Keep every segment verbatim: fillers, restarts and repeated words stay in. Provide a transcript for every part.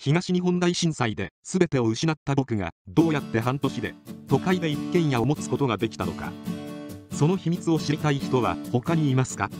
東日本大震災で全てを失った僕がどうやって半年で都会で一軒家を持つことができたのか。その秘密を知りたい人は他にいますか？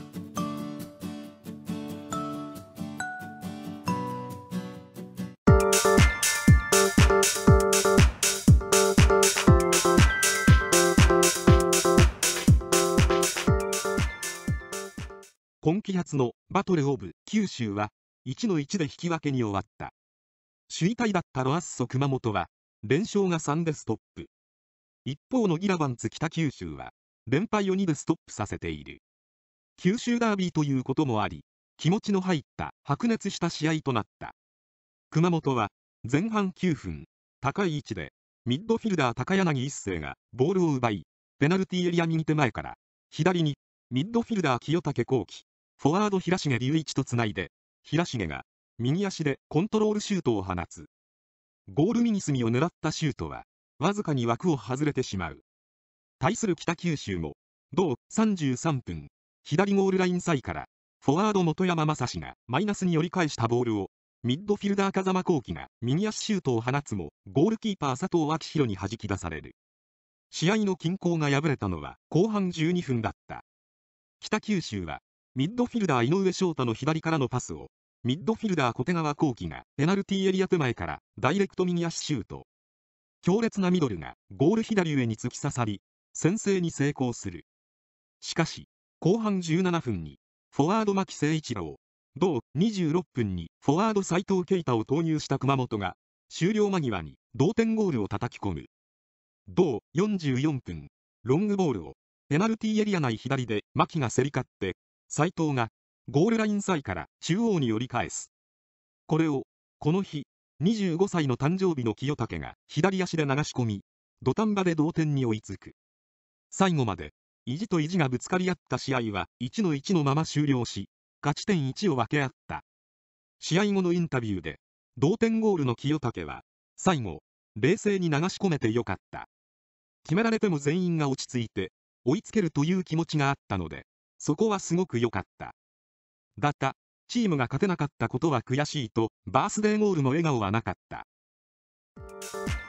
今季初のバトルオブ九州はいちのいちで引き分けに終わった。首位タイだったロアッソ熊本は連勝がさんでストップ。一方のギラバンツ北九州は連敗をにでストップさせている。九州ダービーということもあり、気持ちの入った白熱した試合となった。熊本は前半きゅうふん、高い位置でミッドフィルダー高柳一生がボールを奪い、ペナルティーエリア右手前から左にミッドフィルダー清武幸喜、フォワード平重隆一とつないで、平重が右足でコントロールシュートを放つ。ゴール右隅を狙ったシュートはわずかに枠を外れてしまう。対する北九州も同さんじゅうさんぷん、左ゴールライン際からフォワード本山雅史がマイナスに寄り返したボールをミッドフィルダー風間幸輝が右足シュートを放つもゴールキーパー佐藤昭弘に弾き出される。試合の均衡が破れたのは後半じゅうにふんだった。北九州はミッドフィルダー井上翔太の左からのパスをミッドフィルダー小手川幸輝がペナルティーエリア手前からダイレクト右足シュート。強烈なミドルがゴール左上に突き刺さり先制に成功する。しかし後半じゅうななふんにフォワード牧誠一郎、同にじゅうろっぷんにフォワード斉藤慶太を投入した熊本が終了間際に同点ゴールを叩き込む。同よんじゅうよんぷん、ロングボールをペナルティーエリア内左で牧が競り勝って斉藤がゴールライン際から中央に寄り返す。これをこの日にじゅうごさいの誕生日の清武が左足で流し込み土壇場で同点に追いつく。最後まで意地と意地がぶつかり合った試合はいちのいちのまま終了し、勝ち点いちを分け合った。試合後のインタビューで同点ゴールの清武は最後冷静に流し込めてよかった、決められても全員が落ち着いて追いつけるという気持ちがあったのでそこはすごく良かった。だったチームが勝てなかったことは悔しいとバースデーゴールの笑顔はなかった。